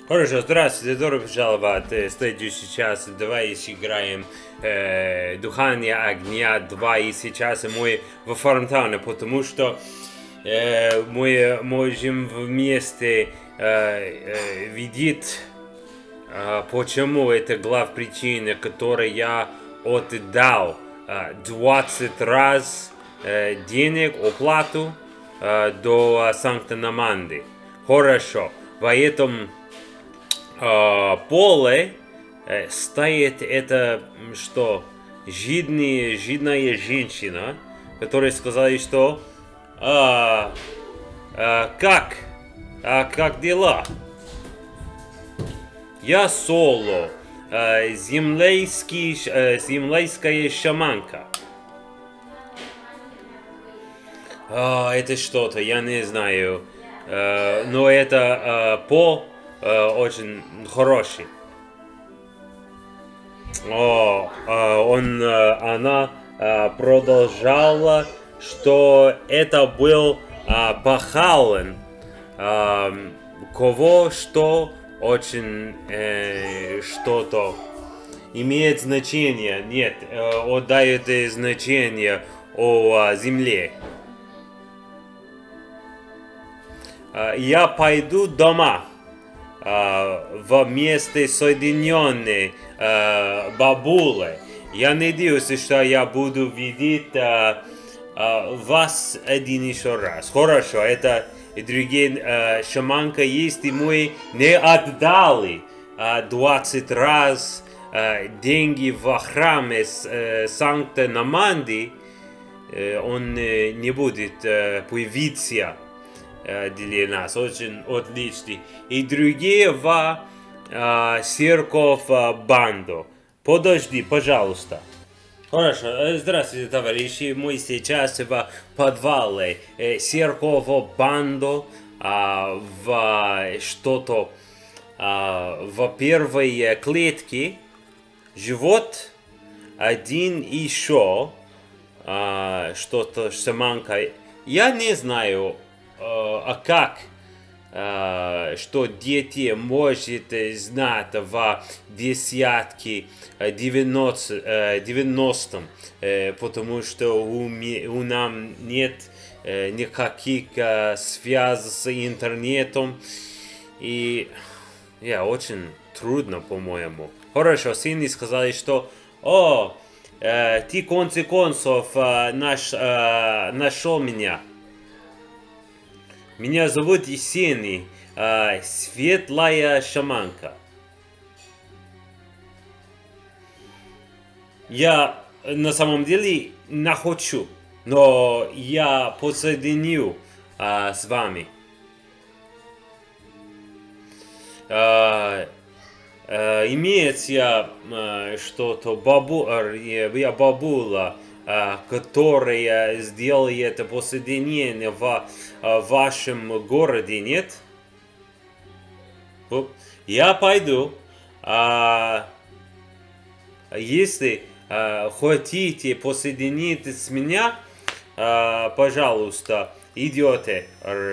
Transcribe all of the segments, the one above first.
Хорошо, здравствуйте, добро пожаловать в следующий час. Давай сыграем Дыхание огня 2. И сейчас мы в Форнтауне, потому что мы можем вместе видеть, почему это главная причина, которую я отдал 20 раз денег, оплату до Санкт-Наманды. Хорошо, в этом поле стоит это, что жидная женщина, которая сказала, что как дела? Я Соло, землейская шаманка. Это что-то, я не знаю, но это очень хороший. Она продолжала, что это был похален, кого что очень что-то имеет значение. Нет, отдает значение о земле. Я пойду дома. Вместе соединенной бабулой. Я надеюсь, что я буду видеть вас один еще раз. Хорошо, это другие шаманка есть, и мы не отдали 20 раз деньги в храме Санкт-Наманды. Он не будет появиться для нас, очень отличный. И другие в церковь банду. Подожди, пожалуйста. Хорошо, здравствуйте, товарищи. Мы сейчас в подвале церковь банду в что-то в первой клетке живет один еще что-то шаманка. Я не знаю, как, что дети может знать в десятке 90-м, потому что у нас нет никаких связей с интернетом, и очень трудно, по-моему. Хорошо, сыны сказали, что ты в конце концов нашел меня. Меня зовут Есений, светлая шаманка. Я на самом деле не хочу, но я посоединю с вами. Имеется что-то бабула, которая сделает посоединение в вашем городе, нет? Я пойду. Если хотите посоединиться с меня, пожалуйста, идете,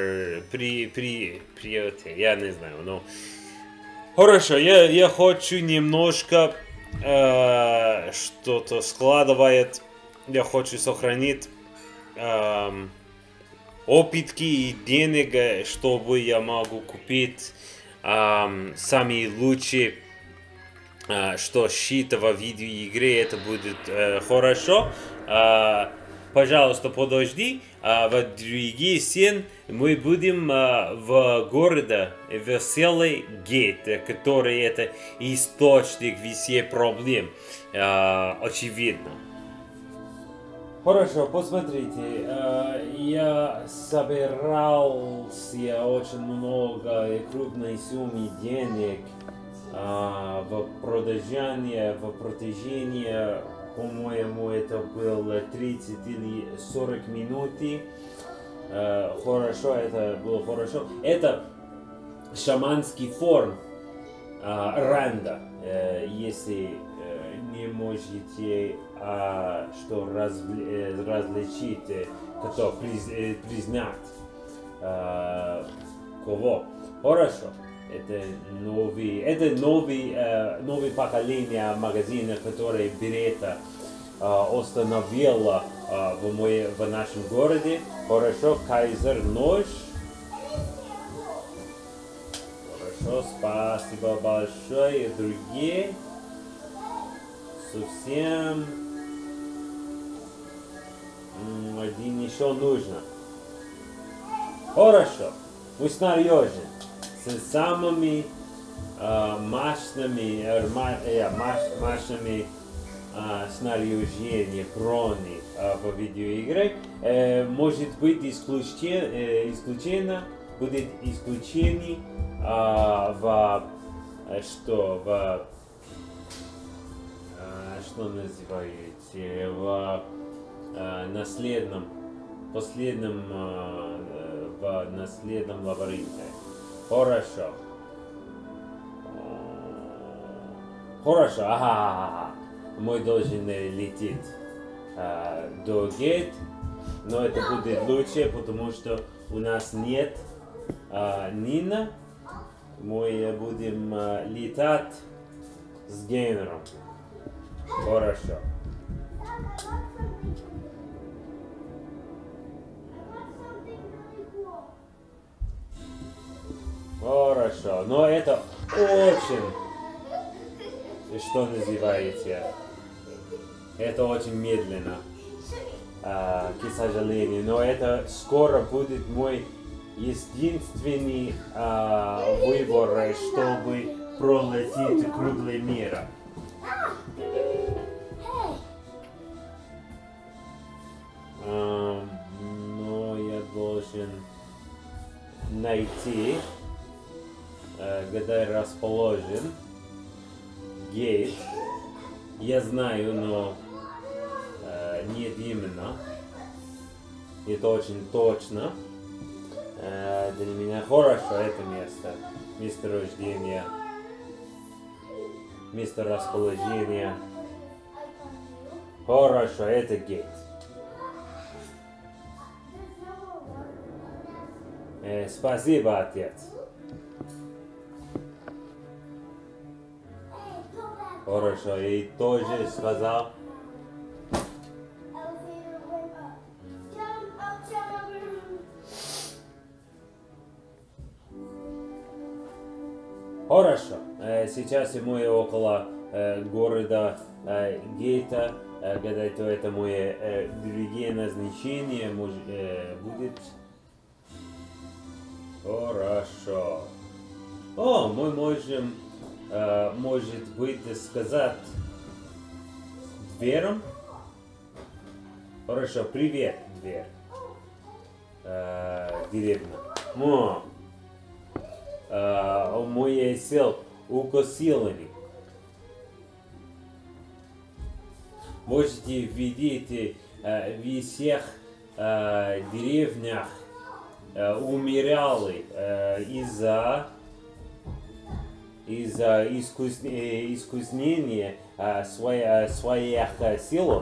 приете, я не знаю, но... Хорошо, я хочу немножко что-то складывает. Я хочу сохранить опытки и денег, чтобы я могу купить самые лучшие, что щит в видеоигре. Это будет хорошо. Пожалуйста, подожди. В другие сцены мы будем в городе, в селе Гейт, который это источник всех проблем, очевидно. Хорошо, посмотрите, я собирался очень много и крупной суммы денег в протяжении, по-моему, это было 30 или 40 минут. Хорошо, это было хорошо. Это шаманский форм ранда, если не можете что различить, кто признать кого. Хорошо. новое поколение магазина, которое Берета установила в нашем городе. Хорошо, Кайзер нож. Хорошо, спасибо большое. И другие совсем один еще нужно. Хорошо, мы снаряжены с самыми мощными снаряжениями брони в видеоигры. Может быть исключение что называете, в наследном лабиринте. Хорошо. Хорошо, ага. Мы должны лететь до гейт, но это будет лучше, потому что у нас нет Нина. Мы будем летать с Гейнером. Хорошо. Хорошо, но это очень, что называете, это очень медленно, к сожалению, но это скоро будет мой единственный выбор, чтобы пролететь круглый мир. Но я должен найти, где расположен гейт. Я знаю, но нет именно. Это очень точно. Для меня хорошо это место. Место рождения. Место расположения. Хорошо, это гейт. Спасибо, отец. Хорошо, и тоже сказал. Хорошо, сейчас мы около города Гейта, когда это мое другое назначение будет. Хорошо. О, мы можем, может быть, сказать дверям. Хорошо, привет, дверь. Деревня. Мой сел укосилами. Можете видеть в всех деревнях умирали из-за искуснения своих сил.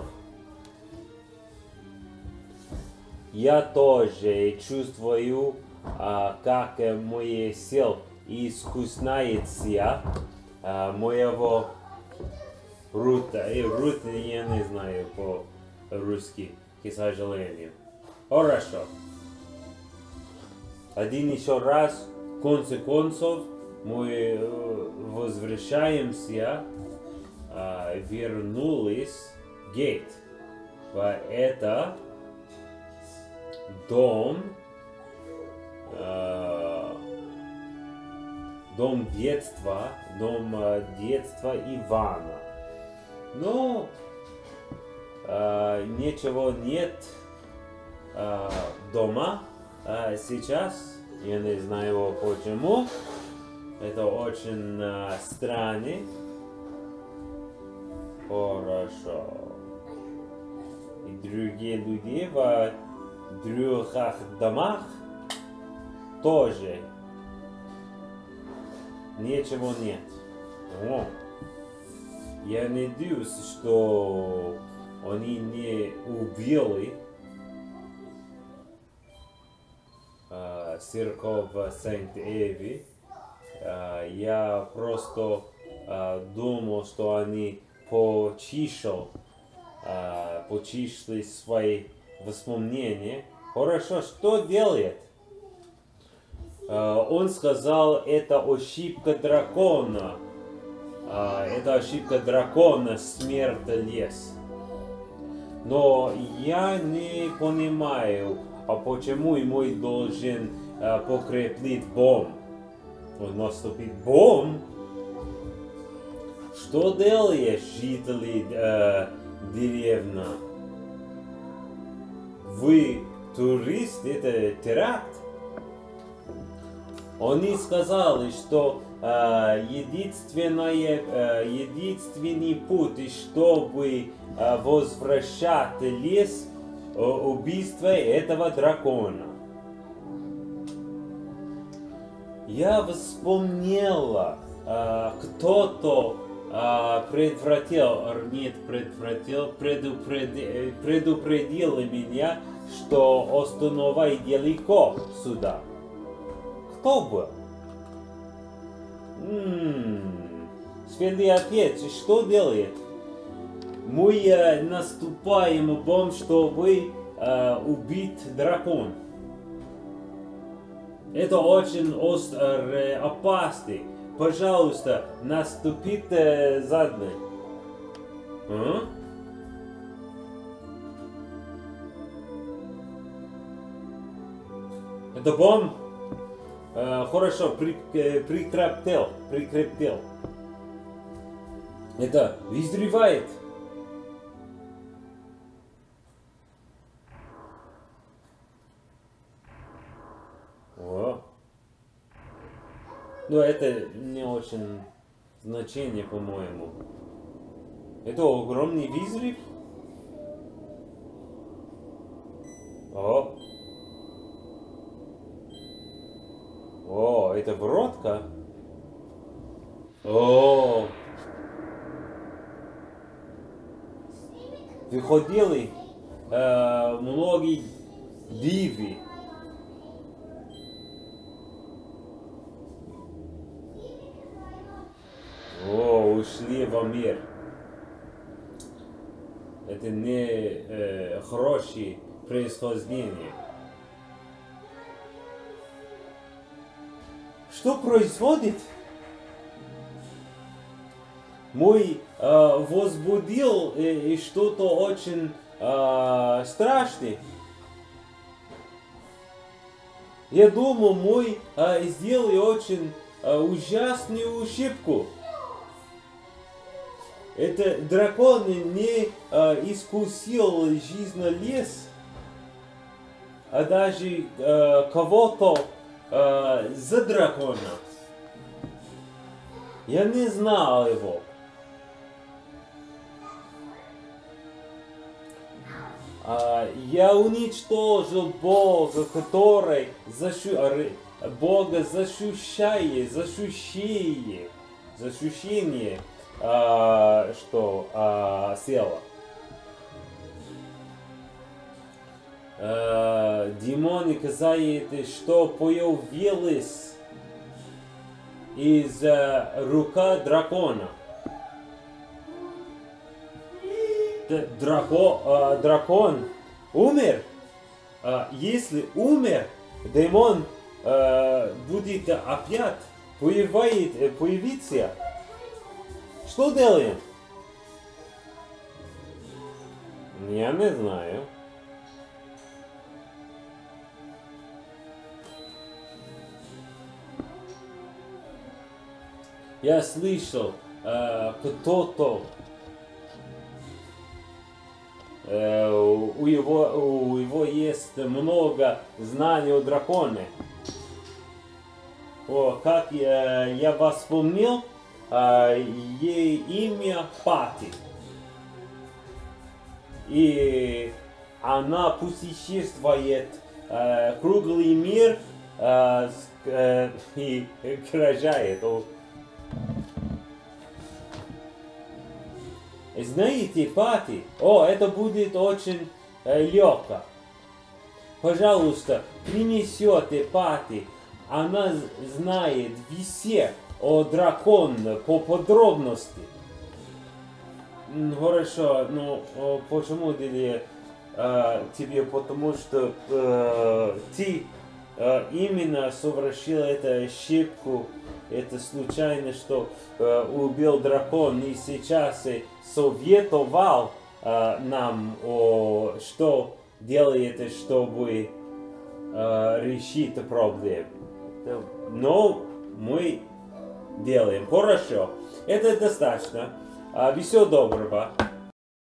Я тоже чувствую, как мой сил искусняется моего рута. Рута я не знаю по-русски, к сожалению. Хорошо. Один еще раз, в конце концов, мы возвращаемся, вернулись в гейт. Это дом детства Ивана. Но ничего нет дома сейчас. Я не знаю почему. Это очень странно. Хорошо. И другие люди в других домах тоже ничего нет. Я надеюсь, что они не убили церковь Сент-Эви Я просто думал, что они почишли свои воспоминания. Хорошо, что делает? Он сказал, это ошибка дракона. Это ошибка дракона, смерть лес. Но я не понимаю, почему мой должен покреплить бомб. Он наступит бомб. Что делаешь, жители деревни? Вы турист, это теракт? Они сказали, что единственный путь, чтобы возвращать лес, убийство этого дракона. Я вспомнила, кто-то предупредил меня, что остановай далеко сюда. Кто был? Святый Отец, что делает? Мы наступаем бомб, чтобы убить дракон. Это очень опасно. Пожалуйста, наступите задне. Это бомб? Хорошо, прикрепил. Это взрывает. О. Но это не очень значение, по-моему. Это огромный взрыв. О, это вротка. О. Выходили многие дивы. О, ушли в мир. Это не хорошее происхождение. Что происходит? Мой возбудил что-то очень страшное. Я думал, мой сделал очень ужасную ошибку. Это дракон не искусил жизнь лес, а даже кого-то за дракона. Я не знал его. Я уничтожил Бога, который Бога защищает, защищение, села. Демоны казали, что появились из рука дракона. Дракон умер. Если умер, демон будет опять появиться. Что делаем? Я не знаю. Я слышал, кто-то у его есть много знаний о драконе. Как я вас вспомнил, ей имя Пати. И она путешествует круглый мир и рожает. Знаете, Пати, это будет очень легко. Пожалуйста, принесете Пати. Она знает все о дракон по подробности. Хорошо, ну почему дали тебе? Потому что ты именно совершил эту ошибку, это случайно, что убил дракон, и сейчас советовал нам, что делает, чтобы решить проблему. Но мы делаем. Хорошо. Это достаточно. Всего доброго.